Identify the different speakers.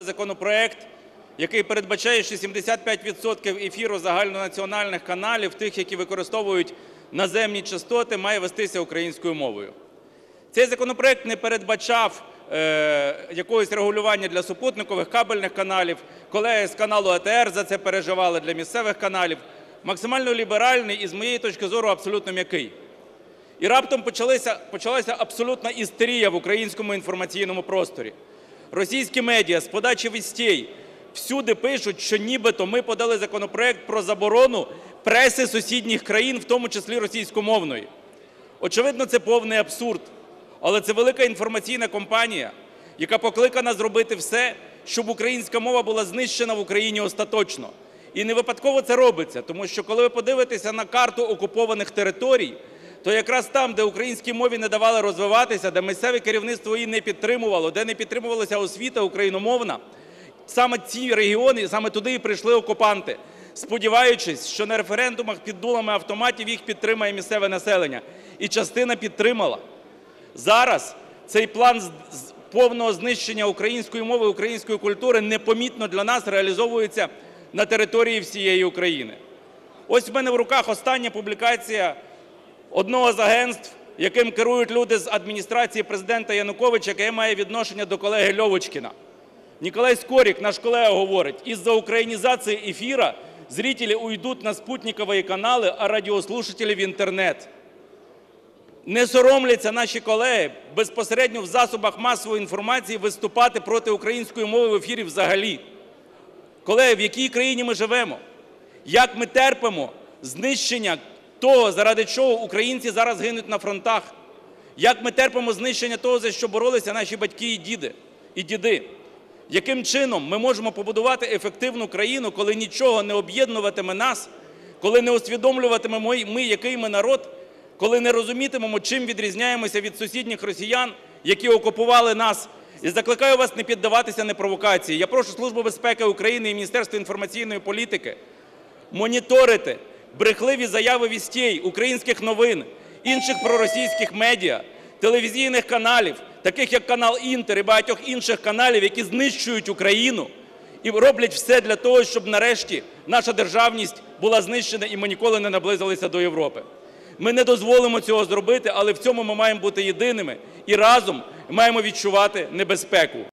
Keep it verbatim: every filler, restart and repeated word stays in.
Speaker 1: Законопроект, який передбачає, що сімдесят п'ять відсотків ефіру загальнонаціональних каналів, тих, які використовують наземні частоти, має вестися українською мовою. Цей законопроект не передбачав е, якогось регулювання для супутникових кабельних каналів. Колеги з каналу А Те Ер за це переживали, для місцевих каналів. Максимально ліберальний і, з моєї точки зору, абсолютно м'який. І раптом почалася, почалася абсолютна істерія в українському інформаційному просторі. Російські медіа з подачі вістей всюди пишуть, що нібито ми подали законопроект про заборону преси сусідніх країн, в тому числі російськомовної. Очевидно, це повний абсурд. Але це велика інформаційна кампанія, яка покликана зробити все, щоб українська мова була знищена в Україні остаточно. І не випадково це робиться, тому що коли ви подивитеся на карту окупованих територій, то якраз там, де українській мові не давали розвиватися, де місцеве керівництво її не підтримувало, де не підтримувалася освіта україномовна, саме ці регіони, саме туди і прийшли окупанти, сподіваючись, що на референдумах під дулами автоматів їх підтримає місцеве населення. І частина підтримала. Зараз цей план повного знищення української мови, української культури непомітно для нас реалізовується на території всієї України. Ось в мене в руках остання публікація одного з агентств, яким керують люди з адміністрації Президента Януковича, яке має відношення до колеги Льовочкіна. Ніколай Скорик, наш колега, говорить: «Из-за украинизации эфира зрители уйдут на спутниковые каналы, а радиослушатели в интернет». Не соромляться наші колеги безпосередньо в засобах масової інформації виступати проти української мови в ефірі взагалі. Колеги, в якій країні ми живемо? Як ми терпимо знищення того, заради чого українці зараз гинуть на фронтах? Як ми терпимо знищення того, за що боролися наші батьки і діди, і діди? Яким чином ми можемо побудувати ефективну країну, коли нічого не об'єднуватиме нас, коли не усвідомлюватимемо ми, який ми народ, коли не розумітимемо, чим відрізняємося від сусідніх росіян, які окупували нас? І закликаю вас не піддаватися на провокації. Я прошу Службу безпеки України і Міністерство інформаційної політики моніторити брехливі заяви вістей, українських новин, інших проросійських медіа, телевізійних каналів, таких як канал Інтер і багатьох інших каналів, які знищують Україну і роблять все для того, щоб нарешті наша державність була знищена і ми ніколи не наблизилися до Європи. Ми не дозволимо цього зробити, але в цьому ми маємо бути єдиними і разом маємо відчувати небезпеку.